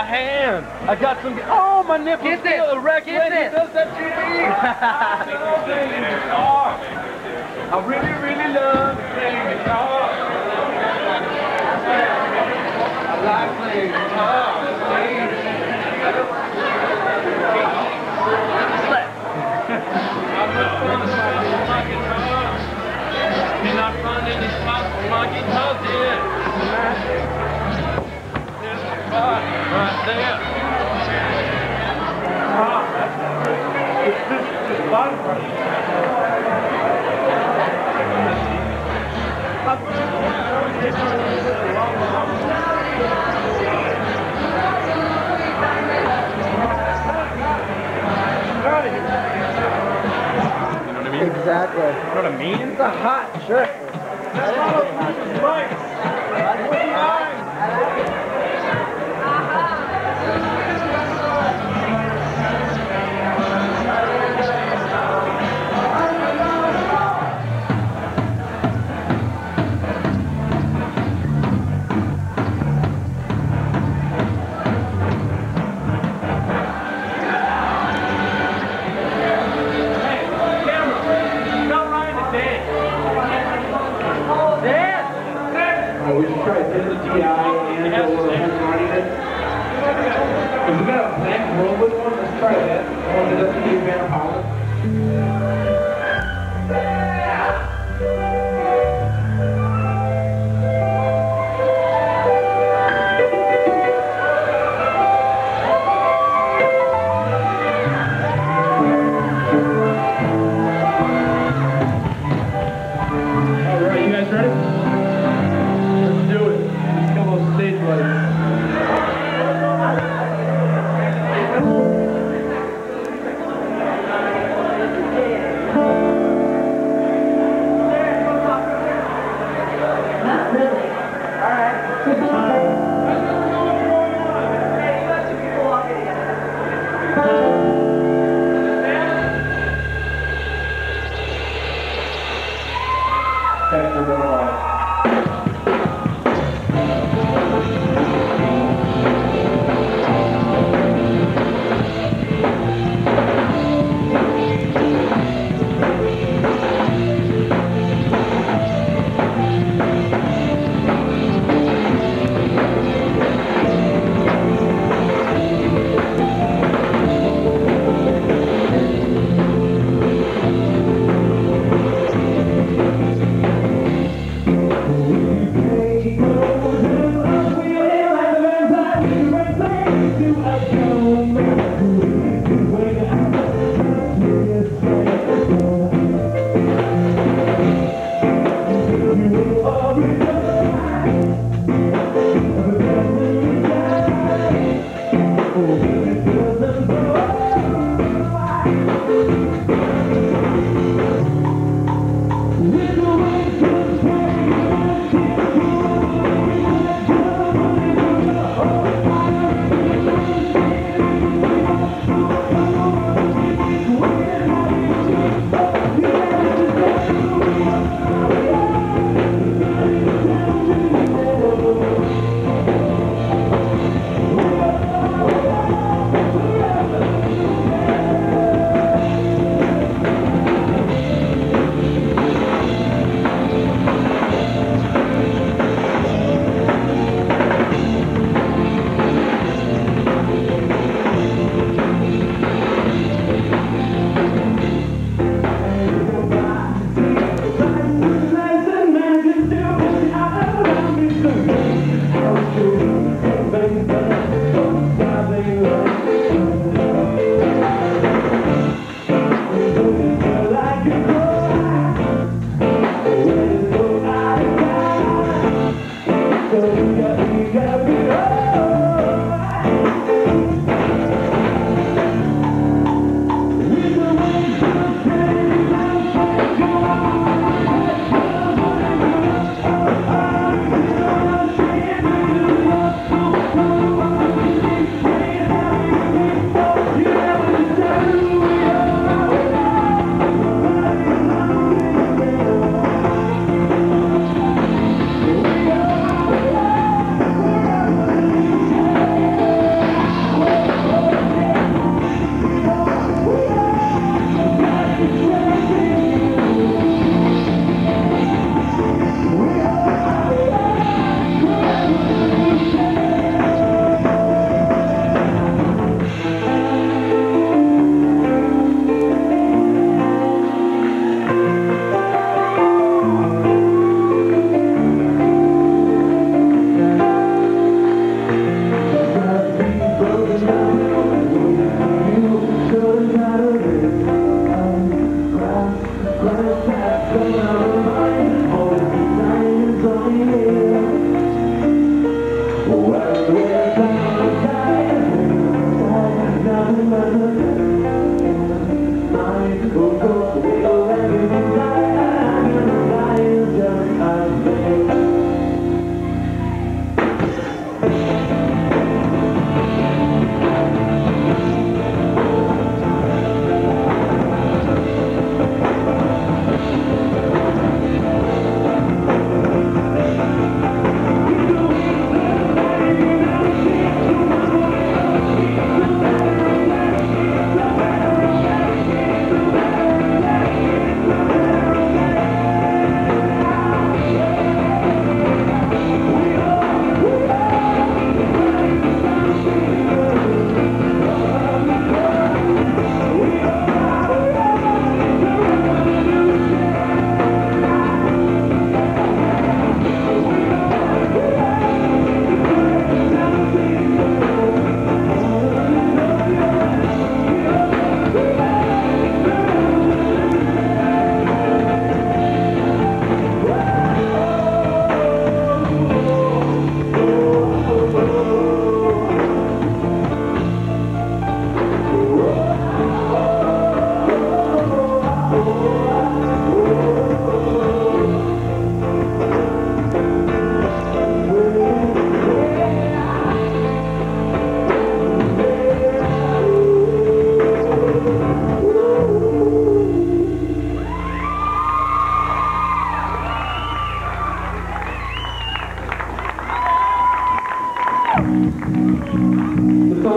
hand. I got some. Oh, my nipples feel erect when he does that to me. I really, really love playing guitar. I like playing guitar. Cannot find any spots for my guitar, dear. There's a spot right there. It's this bottom part. Exactly. You know what I mean? It's a hot shirt. That's all of this right. We should try to send the TI and or if we got a black robot one, let's try that. One that doesn't need van power. Alright, you guys ready? Stage lights.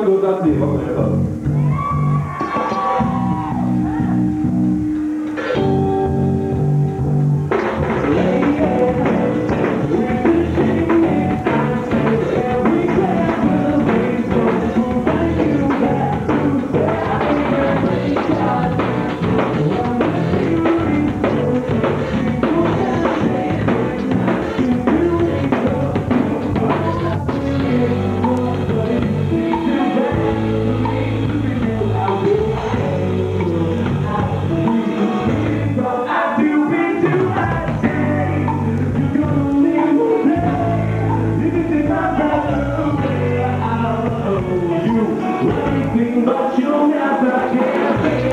go Dundee. What the hell? But you'll never get me.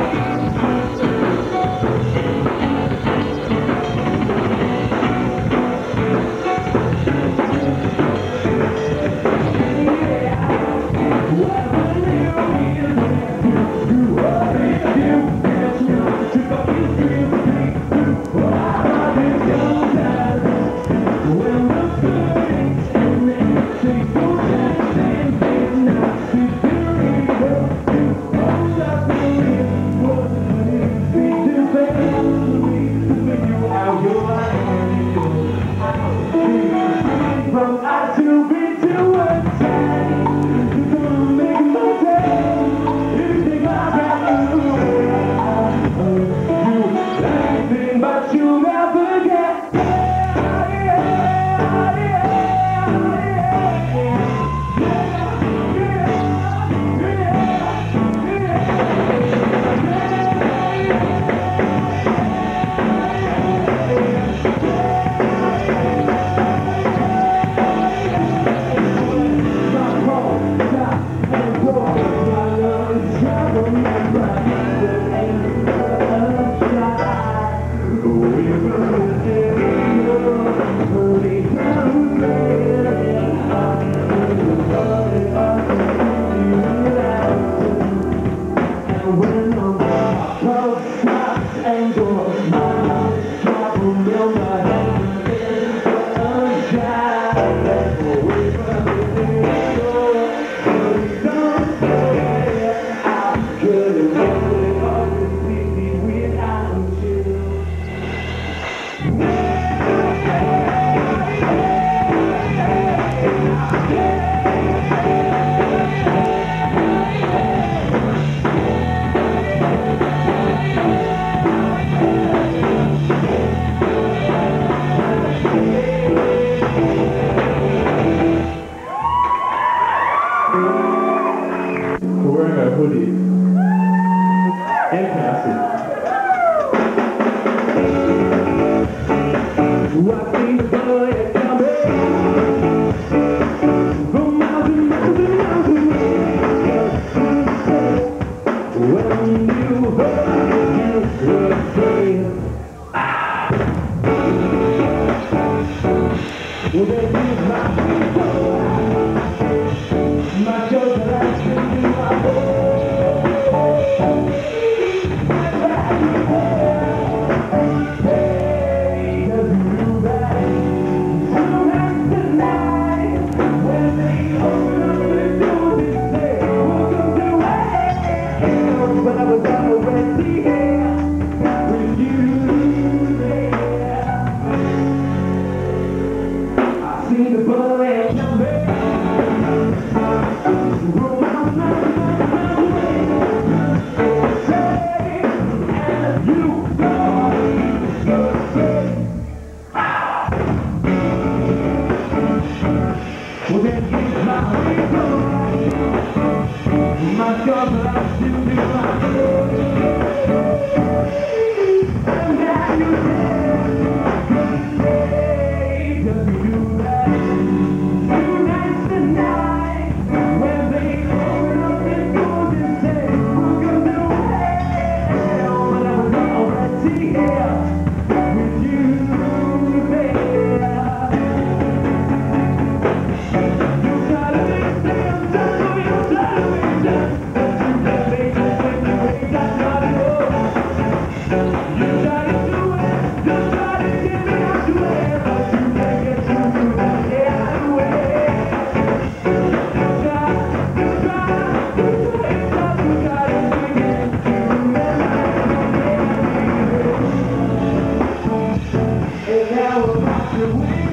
Wearing a hoodie and passing. Watching the boy coming from miles and miles and miles away. When you heard you were saying, well, that is my joy that I spend in my heart. And now I'm out the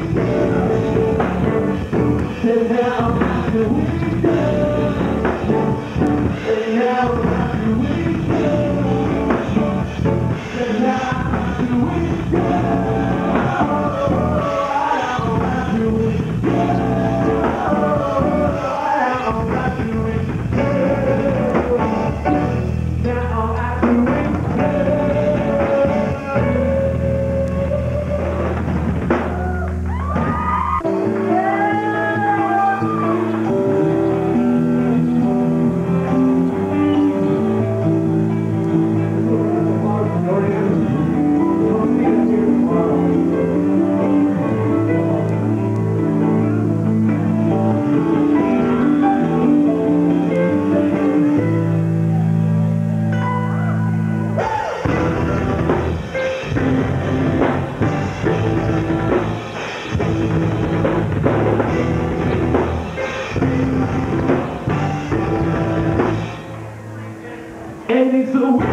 window. And now I'm out the window. And now I'm out the window. And now I'm out the window. And it's a like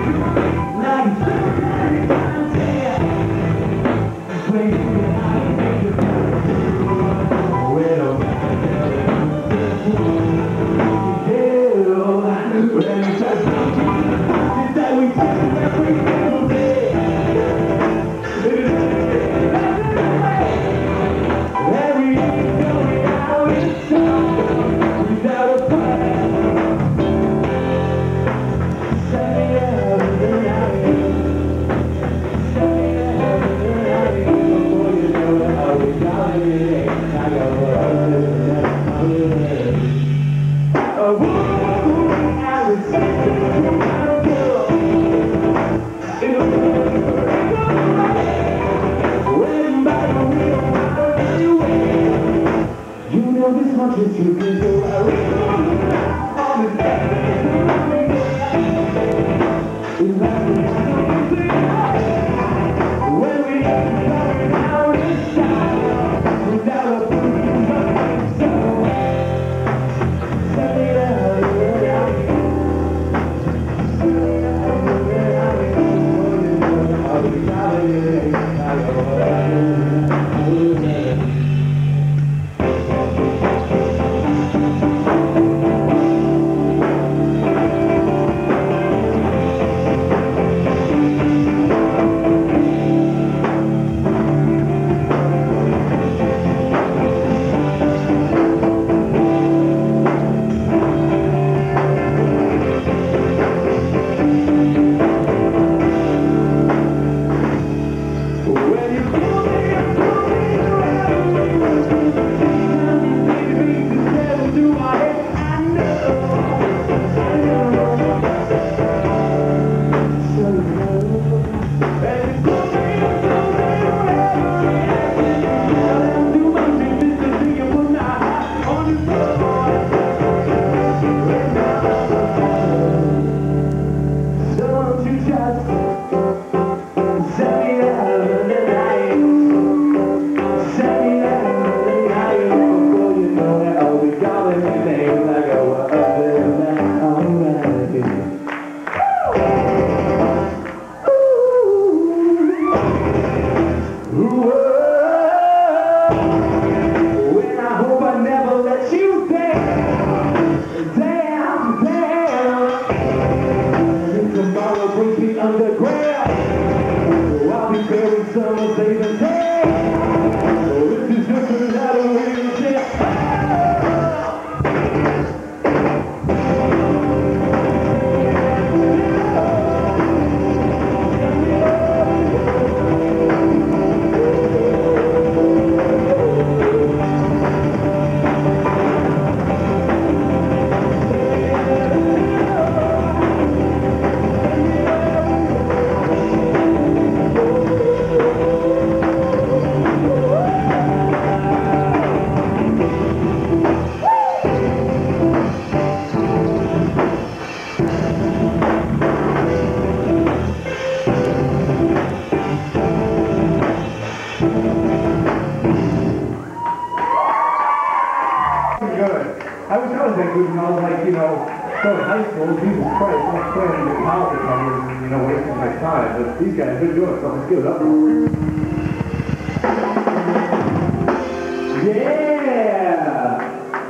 So in high school, Jesus Christ, I'm playing in politics, I'm wasting my time. But these guys, they're doing something good.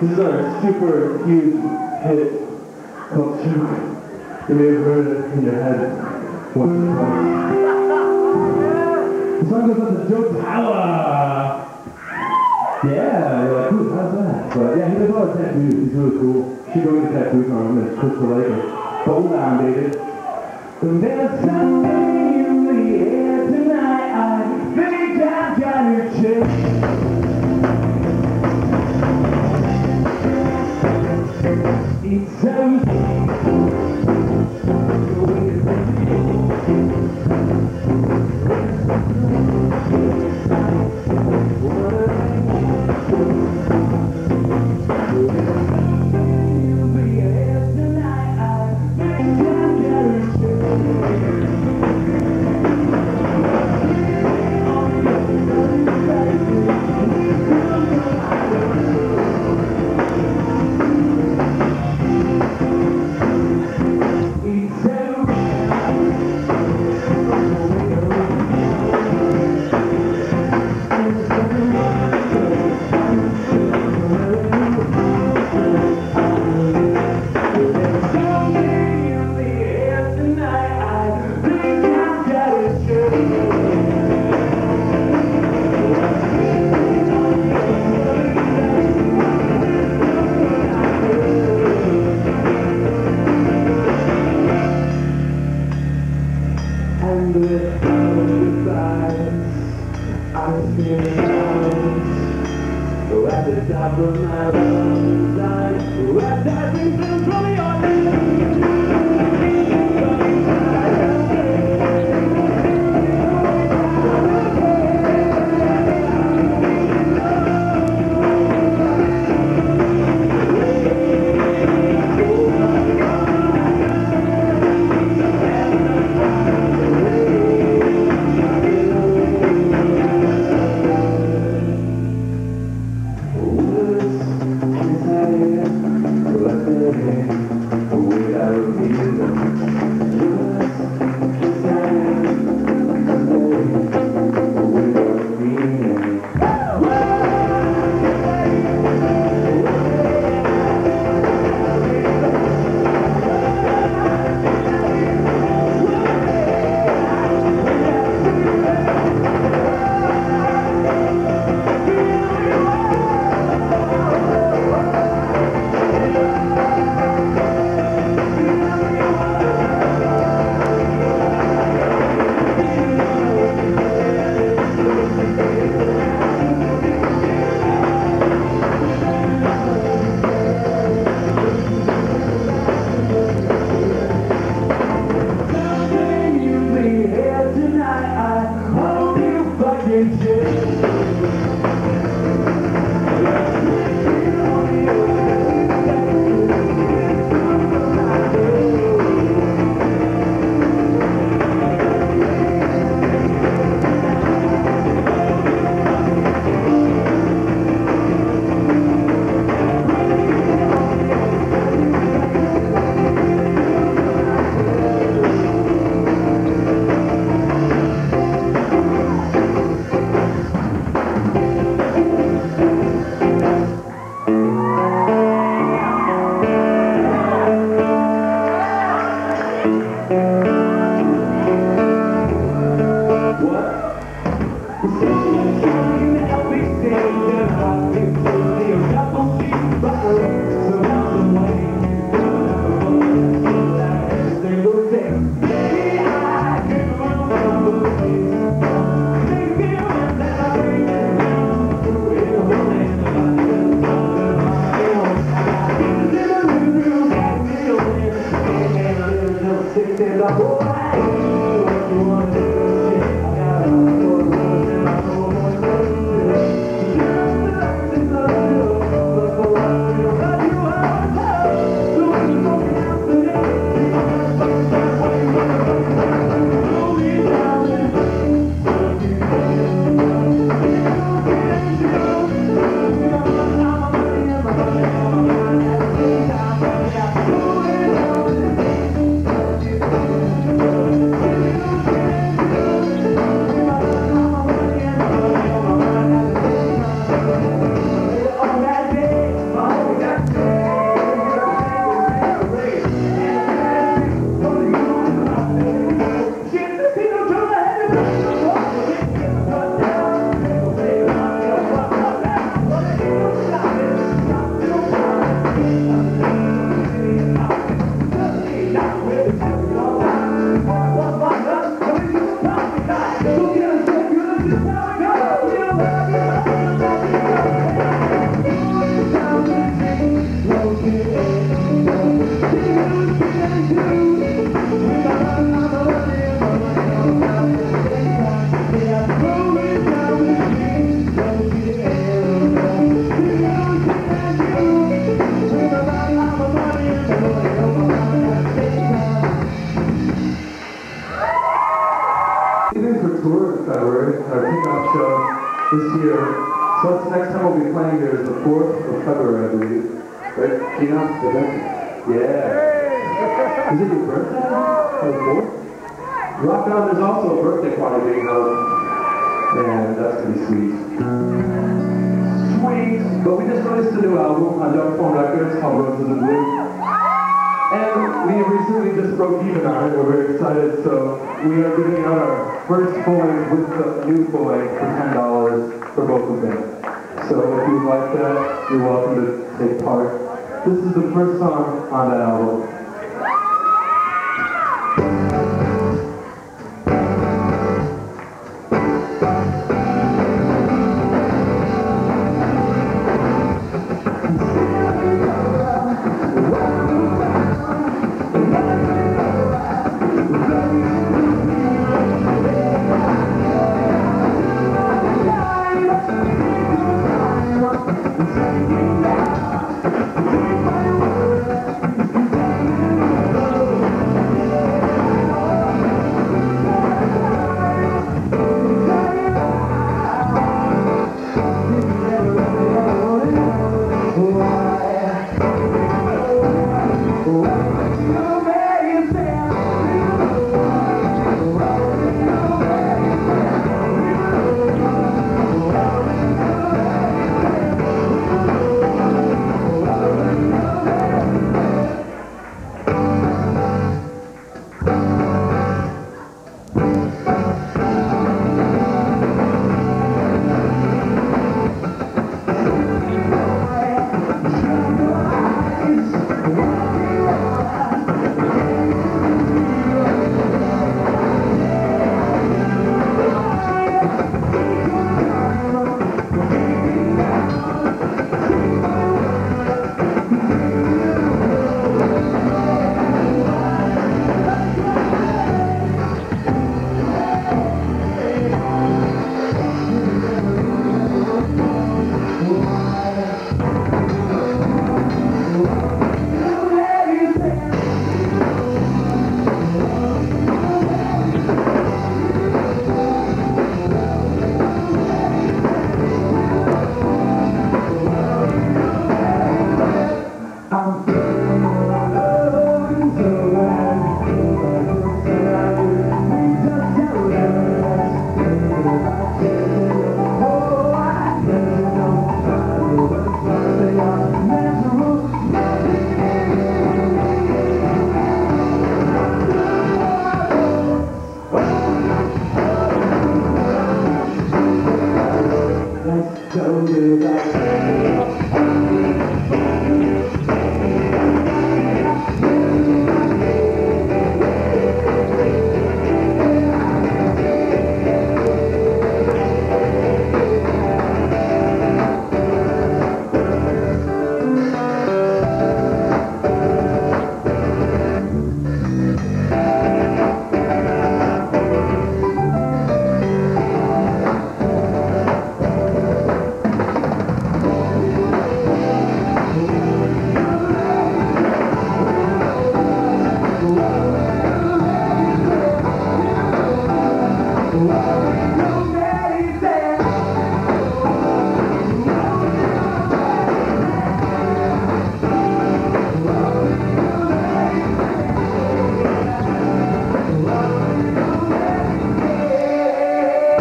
This is our super huge hit called Joke. You may have heard it in your head once or twice. The song goes on to Joe Power. Yeah, you're like, ooh, how's that? But yeah, he does a lot of tattoos. He's really cool. She go get tattoos on him. It's Crystal Lake. Hold on, baby. There's something in the air tonight. I think I've got your chick. It's so at the top of my lungs, I'm baptizing from your this year. So that's the next time we'll be playing here is the 4th of February, I believe. Right, Gina? Yeah. Is it your birthday? Oh, 4th? Rock on, there's also a birthday party being held. And that's gonna be sweet. Sweet! But we just released a new album on Dark Phone Records called Roses and Blue. And we recently just broke even on it. We're very excited, so we are giving out our first full-length with the new full-length for $10 for both of them. So if you'd like that, you're welcome to take part. This is the first song on that album.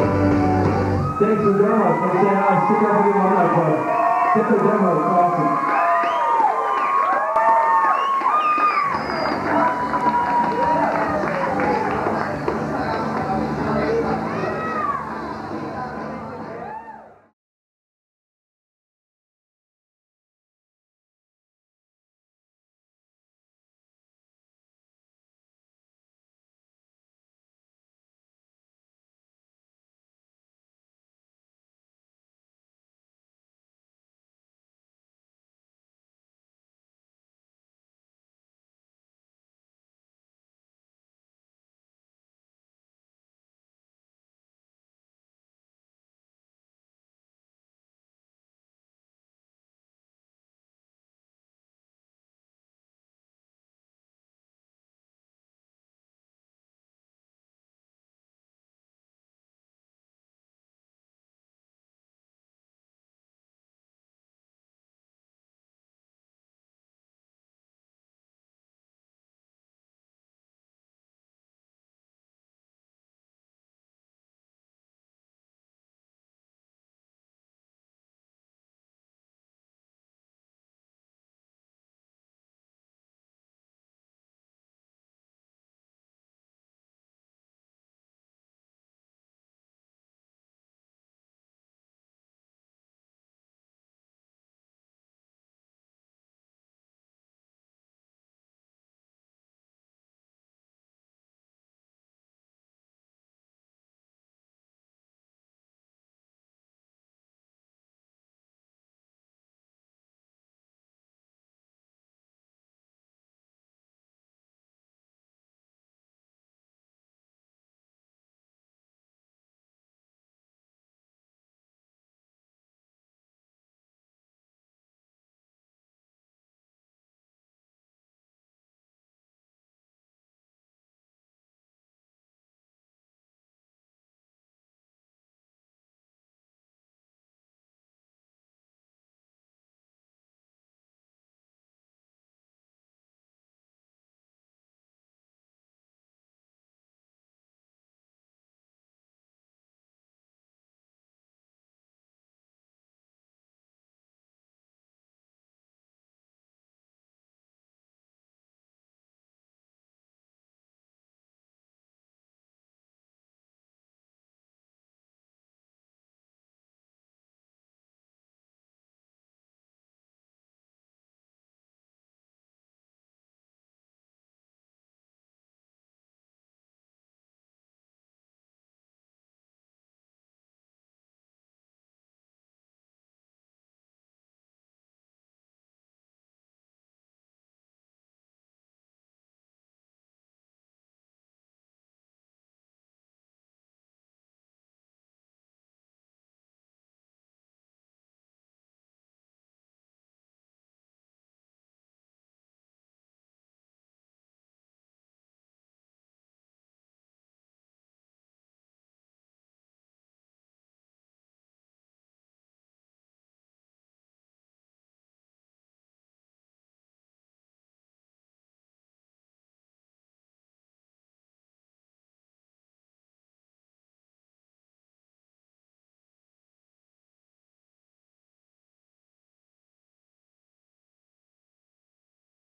Thanks for Dormlife. Let's say hi. Stick up with your Dormlife, bud. Get the demo. It's awesome.